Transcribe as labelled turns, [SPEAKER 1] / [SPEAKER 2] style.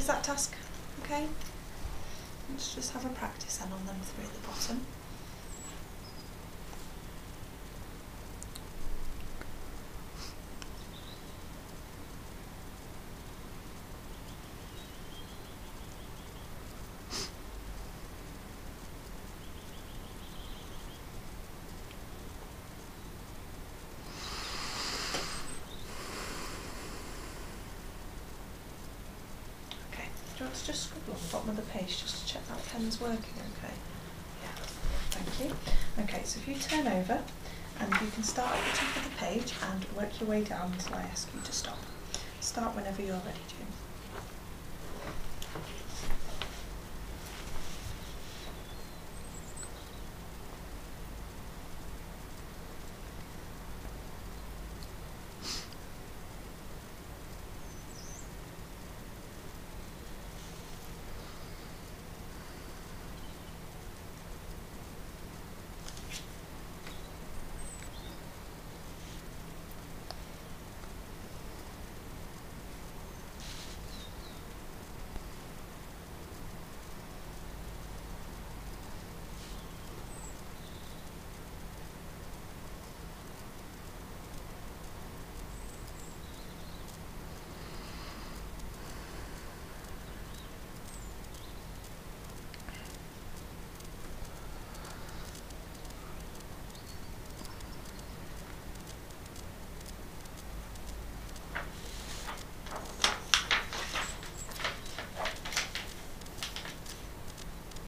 [SPEAKER 1] Is that task okay? Let's just have a practice then on them three at the bottom. Do you want to just scribble on the bottom of the page just to check that pen's working okay? Yeah, thank you. Okay, so if you turn over and you can start at the top of the page and work your way down until I ask you to stop. Start whenever you're ready, Jim.